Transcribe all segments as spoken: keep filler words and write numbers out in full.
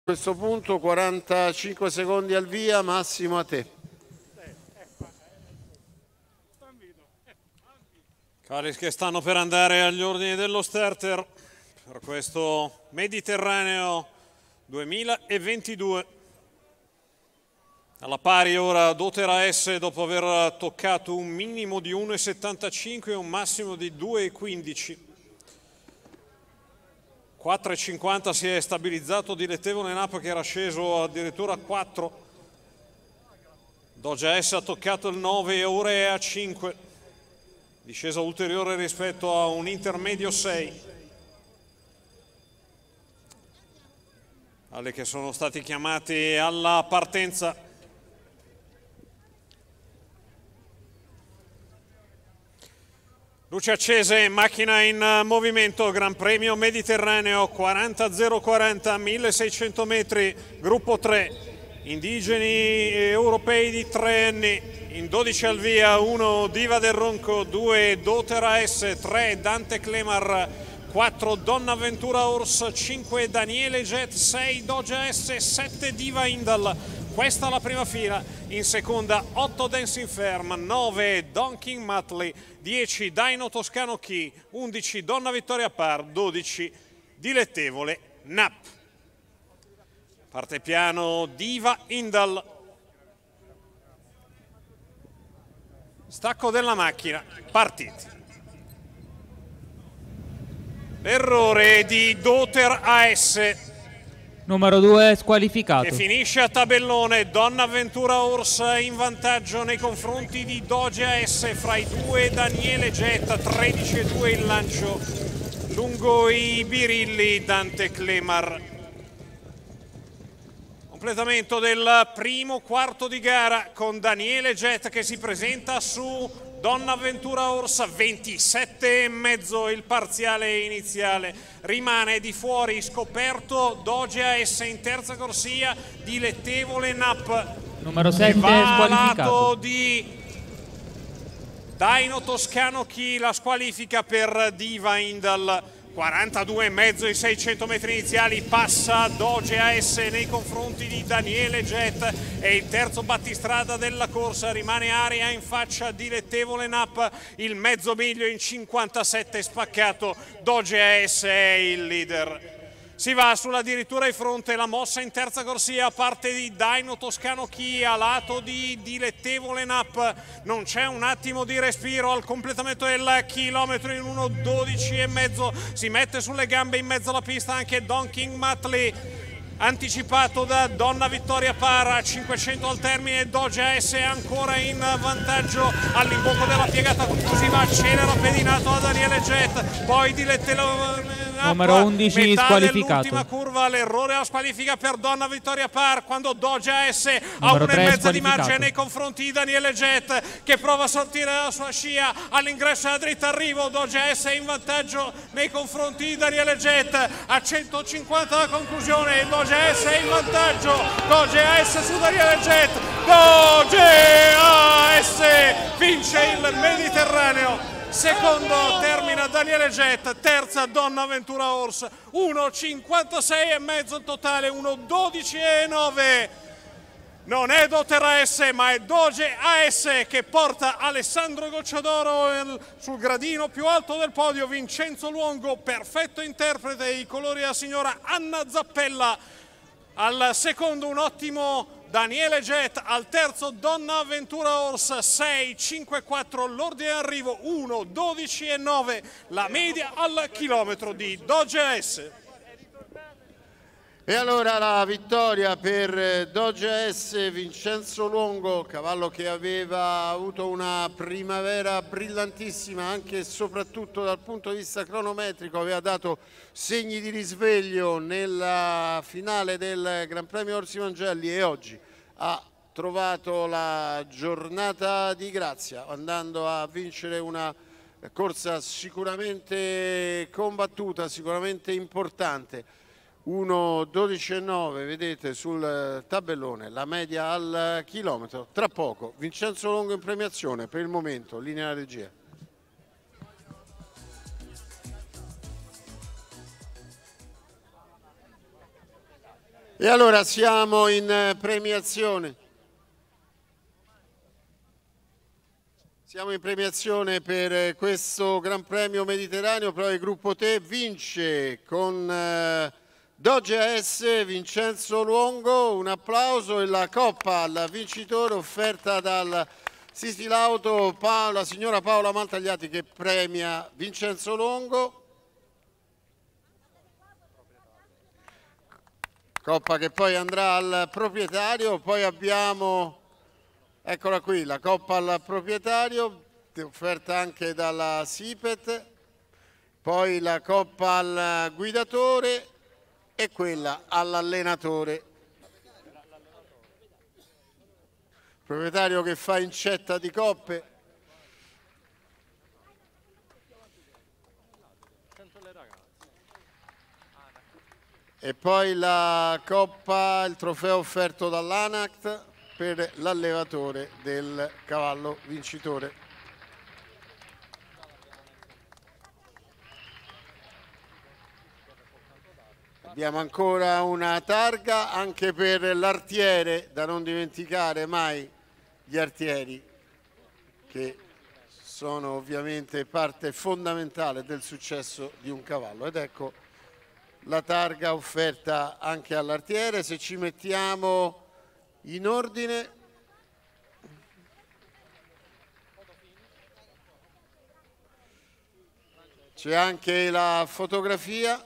A questo punto quarantacinque secondi al via, Massimo a te. Calis che stanno per andare agli ordini dello starter per questo Mediterraneo duemilaventidue. Alla pari ora Dotera S dopo aver toccato un minimo di uno virgola settantacinque e un massimo di due virgola quindici. quattro virgola cinquanta si è stabilizzato Dilettevole Nap che era sceso addirittura a quattro. Doja S ha toccato il nove e ora è a cinque. Discesa ulteriore rispetto a un intermedio sei. Alle che sono stati chiamati alla partenza. Luce accese, macchina in movimento, Gran Premio Mediterraneo quaranta zero quaranta, milleseicento metri, gruppo tre, indigeni europei di tre anni, in dodici al via, uno Diva del Ronco, due Dotera S, tre Dante Clemar, quattro Donna Ventura Horse, cinque Daniele Jet, sei Doja S, sette Diva Indal. Questa è la prima fila, in seconda otto Dancing Firm, nove Don King Matley, dieci Dino Toscano Key, undici Donna Vittoria Par, dodici Dilettevole Nap. Parte piano Diva Indal. Stacco della macchina, partiti. L'errore di Doter A S. Numero due squalificato. Che finisce a tabellone, Donna Ventura Horse in vantaggio nei confronti di Doja S, fra i due Daniele Jet, tredici e due il lancio, lungo i birilli Dante Clemar. Completamento del primo quarto di gara con Daniele Jet che si presenta su Donna Ventura Horse, ventisette e mezzo il parziale iniziale, rimane di fuori scoperto Doja S in terza corsia, Dilettevole Nap. Numero sette squalificato. Di Dino Toscano Key, la squalifica per Diva Indal. quarantadue e mezzo i seicento metri iniziali, passa Doja S nei confronti di Daniele Jet e il terzo battistrada della corsa, rimane aria in faccia Dilettevole Nap, il mezzo miglio in cinquantasette spaccato, Doja S è il leader. Si va sulla addirittura di fronte, la mossa in terza corsia a parte di Dino Toscano Key a lato di Dilettevole Nap, non c'è un attimo di respiro al completamento del chilometro in uno dodici e mezzo, si mette sulle gambe in mezzo alla pista anche Don King Matley, anticipato da Donna Vittoria Para, cinquecento al termine, Doja S è ancora in vantaggio all'imbocco della piegata conclusiva, accelera pedinato da Daniele Jet, poi Dilettevole numero undici squalificato. L'ultima curva, l'errore alla squalifica per Donna Vittoria Par quando Doja S ha una e mezza di margine nei confronti di Daniele Jet che prova a sortire la sua scia all'ingresso della dritta arrivo, Doja S è in vantaggio nei confronti di Daniele Jet a centocinquanta alla conclusione, Doja S è in vantaggio, Doja S su Daniele Jet, Doja S vince il Mediterraneo. Secondo termina Daniele Jet, terza Donna Ventura Horse, uno cinquantasei e mezzo il totale, uno dodici e nove. Non è Dotera S ma è Doja A S che porta Alessandro Gocciadoro sul gradino più alto del podio, Vincenzo Luongo, perfetto interprete, i colori della signora Anna Zappella. Al secondo un ottimo Daniele Jet, al terzo Donna Ventura Horse, sei cinque quattro l'ordine d'arrivo, uno dodici e nove la media al chilometro di Doja S. E allora la vittoria per Doja S, Vincenzo Luongo, cavallo che aveva avuto una primavera brillantissima anche e soprattutto dal punto di vista cronometrico, aveva dato segni di risveglio nella finale del Gran Premio Orsi Mangelli e oggi ha trovato la giornata di grazia andando a vincere una corsa sicuramente combattuta, sicuramente importante. uno dodici e nove vedete sul tabellone la media al chilometro. Tra poco Vincenzo Luongo in premiazione, per il momento linea regia. E allora siamo in premiazione. Siamo in premiazione per questo Gran Premio Mediterraneo, però il gruppo T vince con eh, Dodge A S Vincenzo Luongo, un applauso, e la coppa al vincitore offerta dal Sisilauto, la signora Paola Maltagliati, che premia Vincenzo Luongo. Coppa che poi andrà al proprietario. Poi abbiamo, eccola qui, la coppa al proprietario, offerta anche dalla Sipet, poi la coppa al guidatore e quella all'allenatore. Proprietario che fa incetta di coppe. E poi la coppa, il trofeo offerto dall'Anact per l'allevatore del cavallo vincitore. Abbiamo ancora una targa anche per l'artiere, da non dimenticare mai gli artieri, che sono ovviamente parte fondamentale del successo di un cavallo. Ed ecco la targa offerta anche all'artiere. Se ci mettiamo in ordine, c'è anche la fotografia.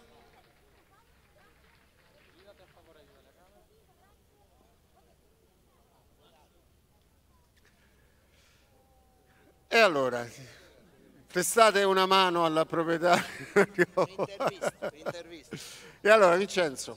E allora prestate una mano alla proprietaria. Intervista, intervista. E allora Vincenzo,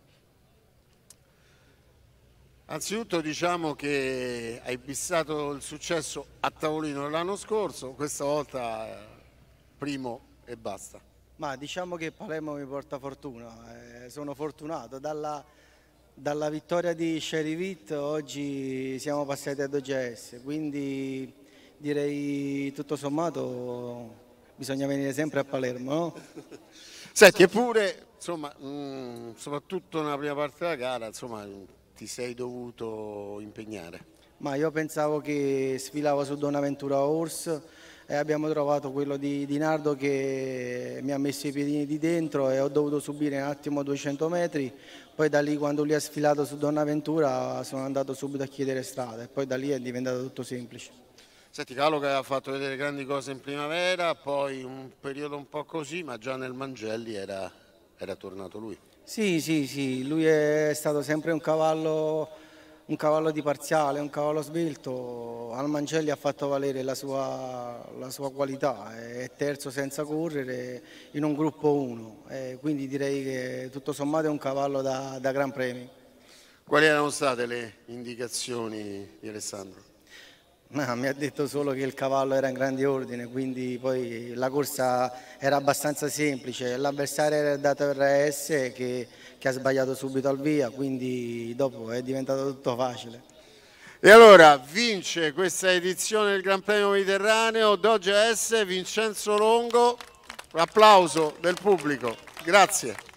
anzitutto diciamo che hai bissato il successo a tavolino l'anno scorso, questa volta primo e basta. Ma diciamo che Palermo mi porta fortuna, eh, sono fortunato. Dalla, dalla vittoria di Sherivit oggi siamo passati ad O G S, quindi direi tutto sommato bisogna venire sempre a Palermo, no? Senti, eppure, insomma, mh, soprattutto nella prima parte della gara, insomma, ti sei dovuto impegnare. Ma io pensavo che sfilavo su Donaventura Horse e abbiamo trovato quello di, di Nardo che mi ha messo i piedini di dentro e ho dovuto subire un attimo duecento metri. Poi da lì, quando lui ha sfilato su Donaventura, sono andato subito a chiedere strada e poi da lì è diventato tutto semplice. Senti, cavallo che aveva fatto vedere grandi cose in primavera, poi un periodo un po' così, ma già nel Mangelli era, era tornato lui. Sì, sì, sì, lui è stato sempre un cavallo, un cavallo di parziale, un cavallo svelto. Al Mangelli ha fatto valere la sua, la sua qualità, è terzo senza correre in un gruppo uno, e quindi direi che tutto sommato è un cavallo da, da Gran Premi. Quali erano state le indicazioni di Alessandro? No, mi ha detto solo che il cavallo era in grande ordine, quindi poi la corsa era abbastanza semplice, l'avversario era dato R S che, che ha sbagliato subito al via, quindi dopo è diventato tutto facile. E allora vince questa edizione del Gran Premio Mediterraneo Dodge A S Vincenzo Luongo, applauso del pubblico, grazie.